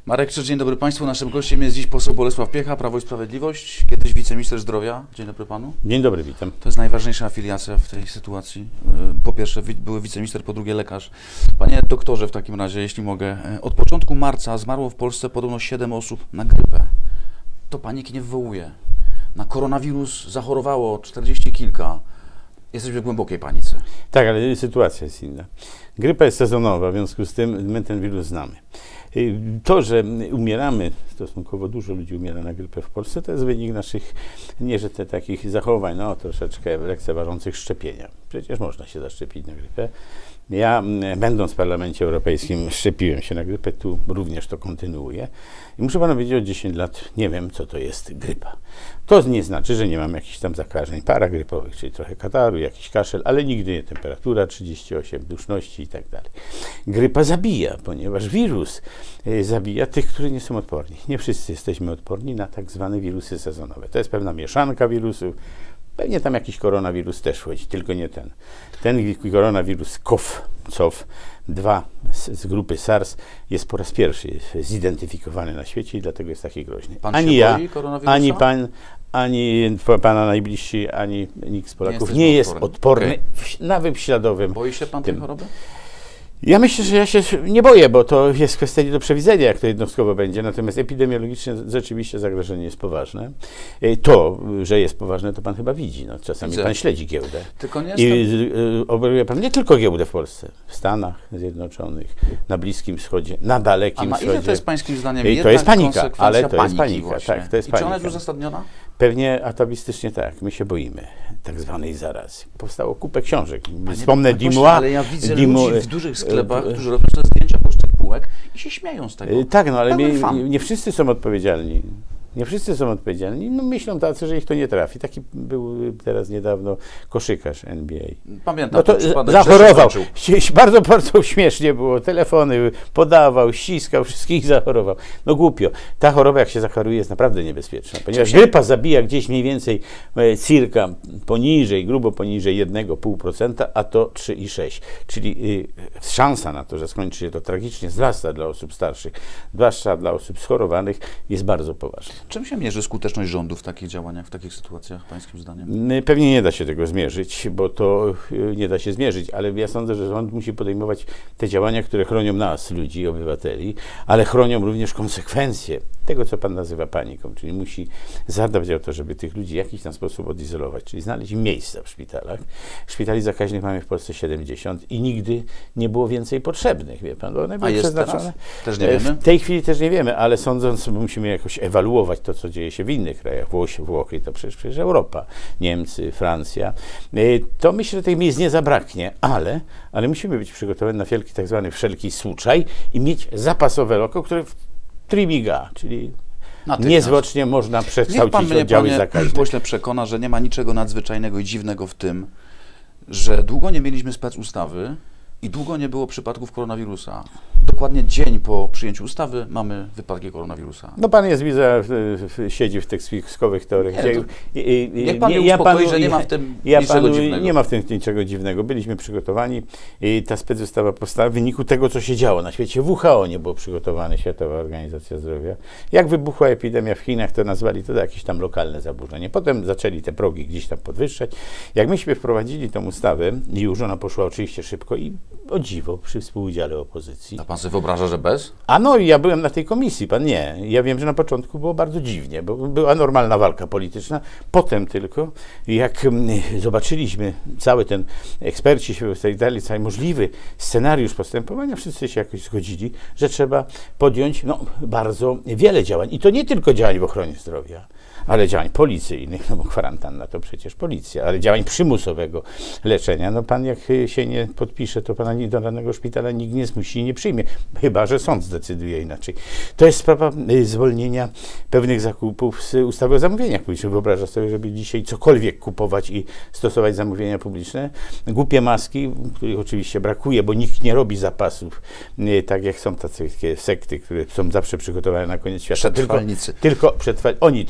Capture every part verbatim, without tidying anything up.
Marek Czyż, dzień dobry Państwu. Naszym gościem jest dziś poseł Bolesław Piecha, Prawo i Sprawiedliwość, kiedyś wiceminister zdrowia. Dzień dobry Panu. Dzień dobry, witam. To jest najważniejsza afiliacja w tej sytuacji. Po pierwsze były wiceminister, po drugie lekarz. Panie doktorze, w takim razie, jeśli mogę, od początku marca zmarło w Polsce podobno siedem osób na grypę. To paniki nie wywołuje. Na koronawirus zachorowało czterdzieści kilka. Jesteśmy w głębokiej panice. Tak, ale sytuacja jest inna. Grypa jest sezonowa, w związku z tym my ten wirus znamy. To, że umieramy, stosunkowo dużo ludzi umiera na grypę w Polsce, to jest wynik naszych, nie że te takich zachowań, no troszeczkę lekceważących szczepienia. Przecież można się zaszczepić na grypę. Ja, będąc w Parlamencie Europejskim, szczepiłem się na grypę, tu również to kontynuuję. I muszę Panu powiedzieć, od dziesięciu lat nie wiem, co to jest grypa. To nie znaczy, że nie mam jakichś tam zakażeń paragrypowych, czyli trochę kataru, jakiś kaszel, ale nigdy nie temperatura trzydzieści osiem, duszności i tak dalej. Grypa zabija, ponieważ wirus y, zabija tych, którzy nie są odporni. Nie wszyscy jesteśmy odporni na tak zwane wirusy sezonowe. To jest pewna mieszanka wirusów. Pewnie tam jakiś koronawirus też wchodzi, tylko nie ten. Ten koronawirus C O V, C O V dwa z, z grupy SARS jest po raz pierwszy zidentyfikowany na świecie i dlatego jest taki groźny. Pan ani się ja, boi koronawirusa? ani pan, ani pana najbliżsi, ani nikt z Polaków nie, nie jest odporny, odporny okay. w, na śladowym. Boi się Pan tej choroby? Ja myślę, że ja się nie boję, bo to jest kwestia nie do przewidzenia, jak to jednostkowo będzie, natomiast epidemiologicznie rzeczywiście zagrożenie jest poważne. To, że jest poważne, to Pan chyba widzi. No, czasami Widzę. Pan śledzi giełdę. Tylko nie I jestem... y, oberuje Pan nie tylko giełdę w Polsce, w Stanach Zjednoczonych, na Bliskim Wschodzie, na Dalekim A na Wschodzie. ile to jest Pańskim zdaniem I to jest panika, ale to jest panika. Właśnie. Tak, to jest I panika. czy ona jest uzasadniona? Pewnie atawistycznie tak, my się boimy tak zwanej zarazy. Powstało kupę książek. Panie, Wspomnę panie Dimua. Ale ja widzę Dimu, ludzi w dużych sklepach, którzy robią sobie zdjęcia pocztek półek i się śmieją z tego. Tak, no ale nie, nie wszyscy są odpowiedzialni. Nie wszyscy są odpowiedzialni. No, myślą tacy, że ich to nie trafi. Taki był teraz niedawno koszykarz N B A. Pamiętam, no to przypadek, zachorował. Bardzo, bardzo śmiesznie było. Telefony podawał, ściskał, wszystkich zachorował. No głupio. Ta choroba, jak się zachoruje, jest naprawdę niebezpieczna. Ponieważ się... grypa zabija gdzieś mniej więcej e, circa poniżej, grubo poniżej jeden i pół procent, a to trzy i sześć procent. Czyli y, szansa na to, że skończy się to tragicznie, wzrasta dla osób starszych, zwłaszcza dla osób schorowanych, jest bardzo poważna. Czym się mierzy skuteczność rządu w takich działaniach, w takich sytuacjach, Pańskim zdaniem? Pewnie nie da się tego zmierzyć, bo to nie da się zmierzyć, ale ja sądzę, że rząd musi podejmować te działania, które chronią nas, ludzi, obywateli, ale chronią również konsekwencje tego, co Pan nazywa paniką, czyli musi zadbać o to, żeby tych ludzi w jakiś tam sposób odizolować, czyli znaleźć miejsca w szpitalach. Szpitali zakaźnych mamy w Polsce siedemdziesiąt i nigdy nie było więcej potrzebnych, wie Pan, bo one były A jest przeznaczone. teraz? Też nie wiemy? W tej chwili też nie wiemy, ale sądząc, musimy jakoś ewaluować to, co dzieje się w innych krajach, Włosi, Włochy, to przecież, przecież Europa, Niemcy, Francja, to myślę, że tych miejsc nie zabraknie, ale, ale musimy być przygotowani na wielki tak zwany wszelki słuczaj i mieć zapasowe loko, które trimiga, czyli niezwłocznie można przekształcić oddziały zakaźne. Pośle przekona, że nie ma niczego nadzwyczajnego i dziwnego w tym, że długo nie mieliśmy specustawy i długo nie było przypadków koronawirusa. Dokładnie dzień po przyjęciu ustawy mamy wypadki koronawirusa. No Pan jest, widzę, siedzi w tych spiskowych teoriach. Nie, to, i, i, niech Pan mnie ja uspokoi, panu, że nie ma w tym ja niczego panu, dziwnego. Nie ma w tym niczego dziwnego. Byliśmy przygotowani i ta specustawa powstała w wyniku tego, co się działo na świecie. W W H O nie było przygotowane, Światowa Organizacja Zdrowia. Jak wybuchła epidemia w Chinach, to nazwali to jakieś tam lokalne zaburzenie. Potem zaczęli te progi gdzieś tam podwyższać. Jak myśmy wprowadzili tą ustawę, już ona poszła oczywiście szybko i o dziwo przy współudziale opozycji. A Pan sobie wyobraża, że bez? A no, ja byłem na tej komisji, Pan nie. Ja wiem, że na początku było bardzo dziwnie, bo była normalna walka polityczna. Potem tylko, jak zobaczyliśmy cały ten, eksperci się dali cały możliwy scenariusz postępowania, wszyscy się jakoś zgodzili, że trzeba podjąć no, bardzo wiele działań. I to nie tylko działań w ochronie zdrowia, ale działań policyjnych, no bo kwarantanna to przecież policja, ale działań przymusowego leczenia. No Pan jak się nie podpisze, to Pana do danego szpitala nikt nie zmusi i nie przyjmie, chyba że sąd zdecyduje inaczej. To jest sprawa zwolnienia pewnych zakupów z ustawy o zamówieniach publicznych. Wyobraża sobie, żeby dzisiaj cokolwiek kupować i stosować zamówienia publiczne. Głupie maski, których oczywiście brakuje, bo nikt nie robi zapasów, tak jak są tacy sekty, które są zawsze przygotowane na koniec świata. Przetrwalnicy. Tylko, tylko przetrwa, oni tylko mają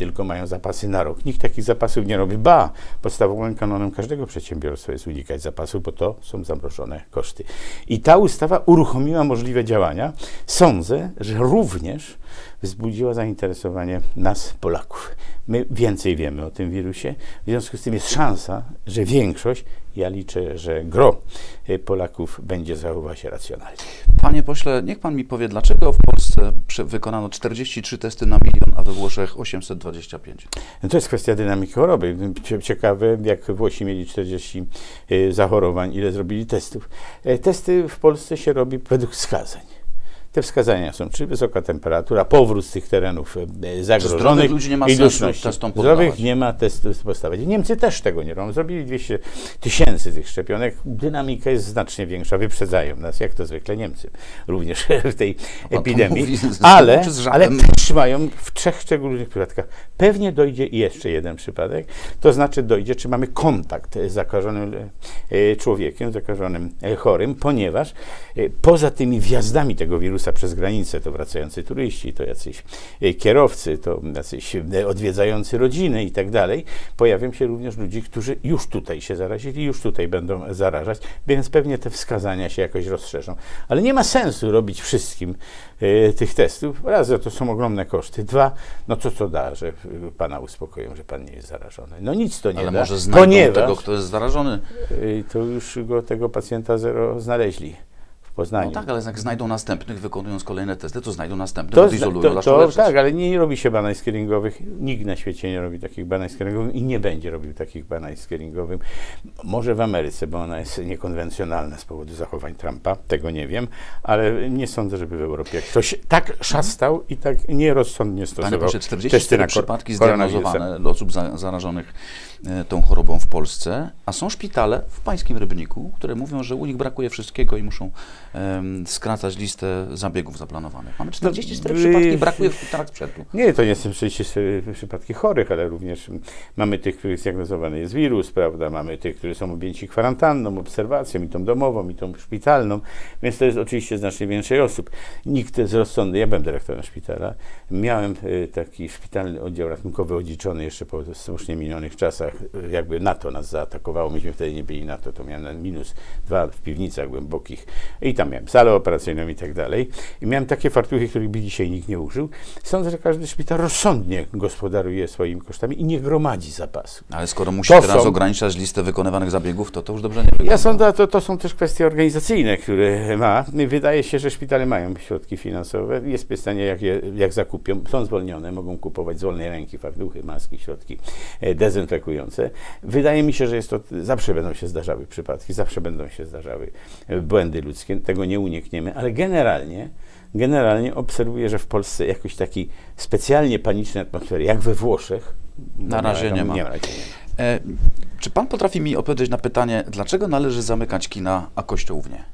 mają zapasy na rok. Nikt takich zapasów nie robi. Ba, podstawowym kanonem każdego przedsiębiorstwa jest unikać zapasów, bo to są zamrożone koszty. I ta ustawa uruchomiła możliwe działania. Sądzę, że również wzbudziła zainteresowanie nas, Polaków. My więcej wiemy o tym wirusie, w związku z tym jest szansa, że większość, ja liczę, że gro Polaków będzie zachowywać się racjonalnie. Panie pośle, niech pan mi powie, dlaczego w Polsce wykonano czterdzieści trzy testy na milion, a we Włoszech osiemset dwadzieścia pięć? No to jest kwestia dynamiki choroby. Ciekawe, jak Włosi mieli czterdzieści zachorowań, ile zrobili testów. Testy w Polsce się robi według wskazań. Te wskazania są, czy wysoka temperatura, powrót z tych terenów zagrożonych ludzi nie ma i sensu duszności. testom poddawać. Zdrowych nie ma testów postawić. Niemcy też tego nie robią. Zrobili dwieście tysięcy tych szczepionek. Dynamika jest znacznie większa. Wyprzedzają nas, jak to zwykle Niemcy, również w tej epidemii. Mówi, ale, ale też mają w trzech szczególnych przypadkach. Pewnie dojdzie jeszcze jeden przypadek. To znaczy dojdzie, czy mamy kontakt z zakażonym człowiekiem, zakażonym chorym, ponieważ poza tymi wjazdami tego wirusa przez granicę, to wracający turyści, to jacyś kierowcy, to jacyś odwiedzający rodziny i tak dalej, pojawią się również ludzie, którzy już tutaj się zarazili, już tutaj będą zarażać, więc pewnie te wskazania się jakoś rozszerzą. Ale nie ma sensu robić wszystkim y, tych testów. Raz, że to są ogromne koszty. Dwa, no co co da, że pana uspokoją, że pan nie jest zarażony. No nic to nie Ale da. może znajdą ponieważ, tego, kto jest zarażony. Y, to już go, tego pacjenta zero znaleźli. Poznaniu. No tak, ale jak znajdą następnych, wykonując kolejne testy, to znajdą następnych, To, odizolują, to, to, tak, ale nie robi się badań screeningowych. Nikt na świecie nie robi takich badań screeningowych i nie będzie robił takich badań screeningowych. Może w Ameryce, bo ona jest niekonwencjonalna z powodu zachowań Trumpa, tego nie wiem, ale nie sądzę, żeby w Europie ktoś tak szastał i tak nierozsądnie stosował. Panie proszę, czterdzieści cztery przypadki koronawirusa. zdiagnozowane osób za, zarażonych e, tą chorobą w Polsce, a są szpitale w pańskim Rybniku, które mówią, że u nich brakuje wszystkiego i muszą um, skracać listę zabiegów zaplanowanych. Mamy czterdzieści cztery No, przypadki, brakuje w szpitalach sprzętu. Nie, to nie są czterdzieści cztery przypadki chorych, ale również mamy tych, których zdiagnozowany jest wirus, prawda, mamy tych, którzy są objęci kwarantanną, obserwacją, i tą domową, i tą szpitalną, więc to jest oczywiście znacznie więcej osób. Nikt z rozsądny, ja byłem dyrektorem szpitala, miałem y, taki szpitalny oddział ratunkowy odziczony jeszcze po słusznie minionych czasach, y, jakby NATO nas zaatakowało, myśmy wtedy nie byli NATO, to miałem na minus dwa w piwnicach głębokich i tam miałem salę operacyjną i tak dalej. I miałem takie fartuchy, których by dzisiaj nikt nie użył. Sądzę, że każdy szpital rozsądnie gospodaruje swoimi kosztami i nie gromadzi zapasu. Ale skoro musi To teraz są- ograniczać listę wykonywanych zabiegów, to to już dobrze nie wygląda. Ja sądzę, to, to są też kwestie organizacyjne, które ma. Wydaje się, że szpitale mają środki finansowe. Jest pytanie, jak, je, jak zakupią. Są zwolnione, mogą kupować z wolnej ręki fartuchy, maski, środki e, dezynfekujące. Wydaje mi się, że jest to, zawsze będą się zdarzały przypadki, zawsze będą się zdarzały e, błędy ludzkie. Tego nie unikniemy, ale generalnie Generalnie obserwuję, że w Polsce jakoś taki specjalnie panicznej atmosfery, jak we Włoszech, Na razie nie ma. Nie, na razie nie ma. E, czy pan potrafi mi odpowiedzieć na pytanie, dlaczego należy zamykać kina, a kościołów nie?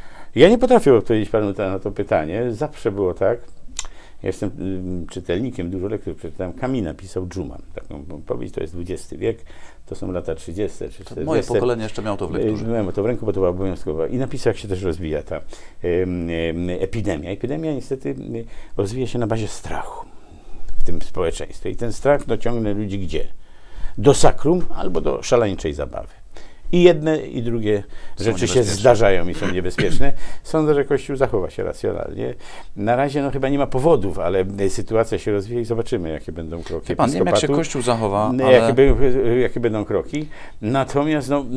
Ja nie potrafię odpowiedzieć panu ta- na to pytanie. Zawsze było tak. Ja jestem ym, czytelnikiem, dużo lektur przeczytałem. Kamina pisał Dżuman. Taką powieść, to jest dwudziesty wiek, to są lata trzydzieste czy czterdzieste. Moje pokolenie jeszcze miało to w lekturze. Y, Miałem to w ręku, bo to była obowiązkowa. I napisał, jak się też rozwija ta ym, ym, epidemia. Epidemia niestety y, rozwija się na bazie strachu w tym społeczeństwie. I ten strach dociągnie ludzi gdzie? Do sakrum albo do szaleńczej zabawy. I jedne, i drugie Są rzeczy się niebezpieczne. zdarzają i są niebezpieczne. Sądzę, że Kościół zachowa się racjonalnie. Na razie no, chyba nie ma powodów, ale sytuacja się rozwija i zobaczymy, jakie będą kroki Wie pan, nie wiem, jak się episkopatu. Kościół zachowa, No, ale... jakie, by, jakie będą kroki. Natomiast no,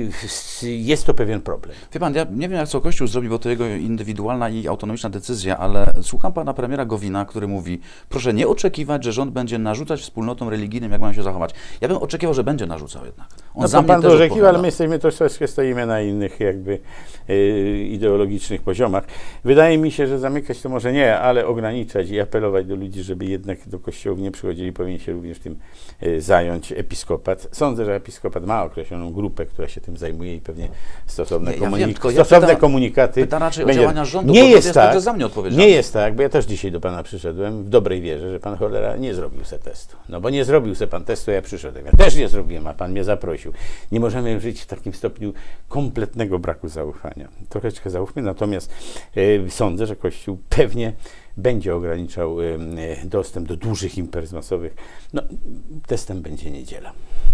jest to pewien problem. Wie pan, ja nie wiem, jak co Kościół zrobi, bo to jego indywidualna i autonomiczna decyzja, ale słucham pana premiera Gowina, który mówi, proszę nie oczekiwać, że rząd będzie narzucać wspólnotom religijnym, jak mają się zachować. Ja bym oczekiwał, że będzie narzucał jednak. On No za to mnie pan też to oczekiwał, ale odpowiada. my jesteśmy troszeczkę stoimy na innych jakby yy, ideologicznych poziomach. Wydaje mi się, że zamykać to może nie, ale ograniczać i apelować do ludzi, żeby jednak do kościołów nie przychodzili, powinien się również tym yy, zająć episkopat. Sądzę, że episkopat ma określoną grupę, która się tym zajmuje i pewnie stosowne, Nie, ja komunik- wiem, tylko ja stosowne pytam- komunikaty. pytam raczej o będzie- działania rządu, Nie bo jest jest tak, także za mnie odpowiedzialny. nie jest tak, bo ja też dzisiaj do pana przyszedłem w dobrej wierze, że pan cholera nie zrobił se testu. No bo nie zrobił se pan testu, ja przyszedłem. Ja też nie zrobiłem, a pan mnie zaprosił. Nie możemy żyć żyć w takim stopniu kompletnego braku zaufania. Troszeczkę zaufmy, natomiast e, sądzę, że Kościół pewnie będzie ograniczał e, dostęp do dużych imprez masowych. No, testem będzie niedziela.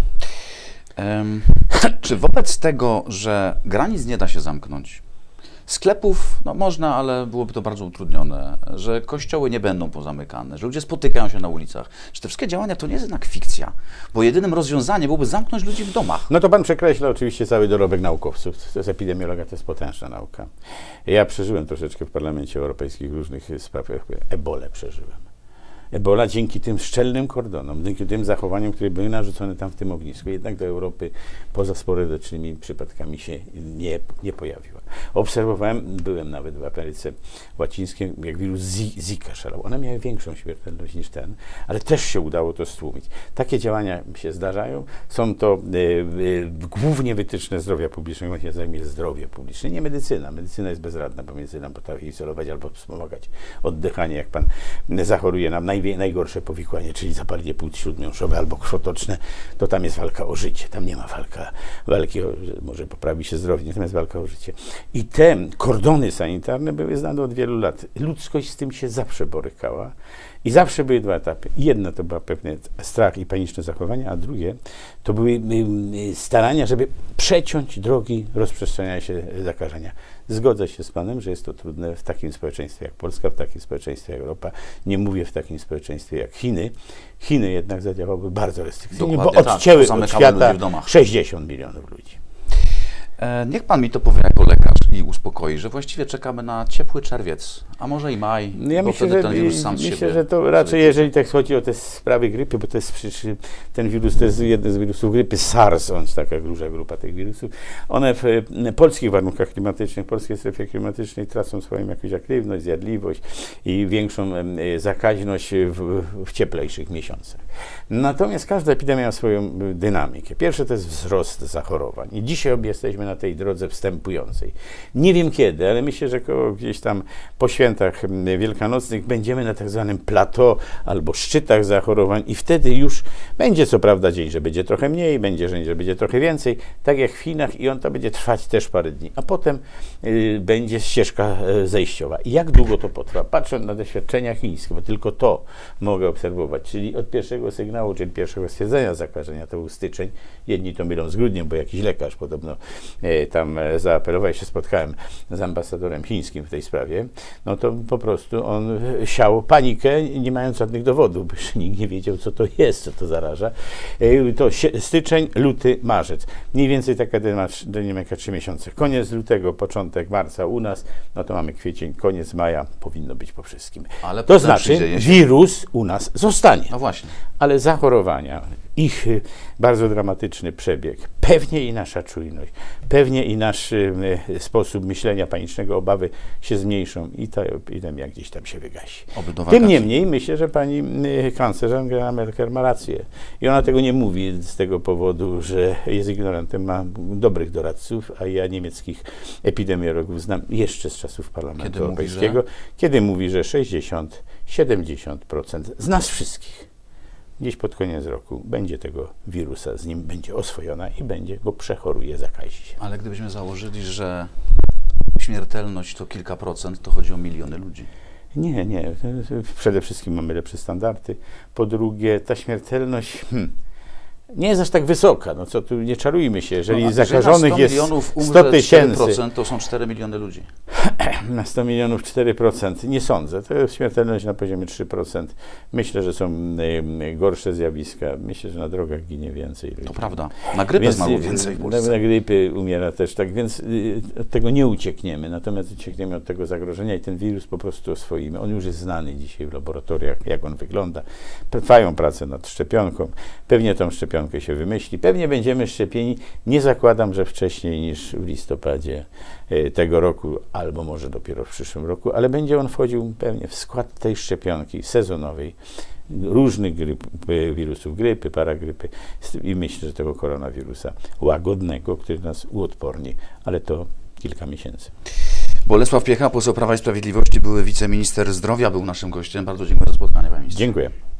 Um, czy wobec tego, że granic nie da się zamknąć, sklepów no można, ale byłoby to bardzo utrudnione, że kościoły nie będą pozamykane, że ludzie spotykają się na ulicach, czy te wszystkie działania to nie jest jednak fikcja, bo jedynym rozwiązaniem byłoby zamknąć ludzi w domach. No to pan przekreśla oczywiście cały dorobek naukowców. To jest epidemiologia, to jest potężna nauka. Ja przeżyłem troszeczkę w Parlamencie Europejskim różnych sprawach. Ebolę przeżyłem. Ebola dzięki tym szczelnym kordonom, dzięki tym zachowaniom, które były narzucone tam w tym ognisku, jednak do Europy poza sporadycznymi przypadkami się nie, nie pojawiła. Obserwowałem, byłem nawet w Ameryce Łacińskiej, jak wirus Zika szalał. One miały większą śmiertelność niż ten, ale też się udało to stłumić. Takie działania się zdarzają. Są to e, e, głównie wytyczne zdrowia publicznego, on się zajmuje zdrowie publiczne, nie medycyna. Medycyna jest bezradna, bo medycyna potrafi izolować albo wspomagać oddychanie, jak pan zachoruje na naj, najgorsze powikłanie, czyli zapalenie płuc śródmiąższowe albo krwotoczne, to tam jest walka o życie. Tam nie ma walka, walki o, może poprawi się zdrowie, natomiast walka o życie. I te kordony sanitarne były znane od wielu lat. Ludzkość z tym się zawsze borykała i zawsze były dwa etapy. Jedno to był pewien strach i paniczne zachowania, a drugie to były starania, żeby przeciąć drogi rozprzestrzeniania się zakażenia. Zgodzę się z panem, że jest to trudne w takim społeczeństwie jak Polska, w takim społeczeństwie jak Europa. Nie mówię w takim społeczeństwie jak Chiny. Chiny jednak zadziałały bardzo restrykcyjnie, bo odcięły tak, od świata sześćdziesiąt milionów ludzi. E, niech pan mi to powie jako lekarz i uspokoi, że właściwie czekamy na ciepły czerwiec, a może i maj, ja bo myślę, wtedy że, ten wirus sam myślę, siebie... że to raczej, jeżeli tak chodzi o te sprawy grypy, bo to jest przecież ten wirus, to jest jeden z wirusów grypy, SARS, on jest taka duża grupa tych wirusów, one w polskich warunkach klimatycznych, w polskiej strefie klimatycznej tracą swoją jakąś aktywność, zjadliwość i większą zakaźność w, w cieplejszych miesiącach. Natomiast każda epidemia ma swoją dynamikę. Pierwsze to jest wzrost zachorowań i dzisiaj jesteśmy na tej drodze wstępującej. Nie wiem kiedy, ale myślę, że gdzieś tam po świętach wielkanocnych będziemy na tak zwanym plateau albo szczytach zachorowań i wtedy już będzie co prawda dzień, że będzie trochę mniej, będzie dzień, że będzie trochę więcej, tak jak w Chinach i on to będzie trwać też parę dni, a potem y, będzie ścieżka y, zejściowa. I jak długo to potrwa? Patrząc na doświadczenia chińskie, bo tylko to mogę obserwować, czyli od pierwszego sygnału, czyli pierwszego stwierdzenia zakażenia, to był styczeń, jedni to mylą z grudniem, bo jakiś lekarz podobno y, tam y, zaapelował, się spotkałem z ambasadorem chińskim w tej sprawie, no to po prostu on siał panikę, nie mając żadnych dowodów, bo nikt nie wiedział, co to jest, co to zaraża. To styczeń, luty, marzec. Mniej więcej taka dynamika trzy miesiące. Koniec lutego, początek marca u nas, no to mamy kwiecień, koniec maja, powinno być po wszystkim. Ale to znaczy, wirus u nas zostanie. No właśnie. Ale zachorowania, ich bardzo dramatyczny przebieg, pewnie i nasza czujność, pewnie i nasz y, sposób myślenia panicznego, obawy się zmniejszą i ta epidemia gdzieś tam się wygasi. Tym niemniej myślę, że pani y, kanclerz Angela Merkel ma rację i ona tego nie mówi z tego powodu, że jest ignorantem, ma dobrych doradców, a ja niemieckich epidemiologów znam jeszcze z czasów Parlamentu kiedy Europejskiego, mówi, że... kiedy mówi, że sześćdziesiąt do siedemdziesięciu procent z nas wszystkich gdzieś pod koniec roku będzie tego wirusa, z nim będzie oswojona i będzie go przechoruje, zakazi się. Ale gdybyśmy założyli, że śmiertelność to kilka procent, to chodzi o miliony ludzi. Nie, nie. Przede wszystkim mamy lepsze standardy. Po drugie, ta śmiertelność hmm, nie jest aż tak wysoka. No co tu, nie czarujmy się. Jeżeli no, zakażonych jest sto tysięcy, to są cztery miliony ludzi. Na sto milionów cztery procent. Nie sądzę. To jest śmiertelność na poziomie trzy procent. Myślę, że są y, gorsze zjawiska. Myślę, że na drogach ginie więcej ludzi. To prawda. Na grypę zmarło więcej w Polsce. Na grypy umiera też. Tak więc y, od tego nie uciekniemy. Natomiast uciekniemy od tego zagrożenia i ten wirus po prostu oswoimy. On już jest znany dzisiaj w laboratoriach, jak on wygląda. Trwają prace nad szczepionką. Pewnie tą szczepionkę się wymyśli. Pewnie będziemy szczepieni. Nie zakładam, że wcześniej niż w listopadzie y, tego roku, albo może dopiero w przyszłym roku, ale będzie on wchodził pewnie w skład tej szczepionki sezonowej, różnych gryp, wirusów grypy, paragrypy i myślę, że tego koronawirusa łagodnego, który nas uodporni, ale to kilka miesięcy. Bolesław Piecha, poseł Prawa i Sprawiedliwości, były wiceminister zdrowia, był naszym gościem. Bardzo dziękuję za spotkanie, panie ministrze. Dziękuję.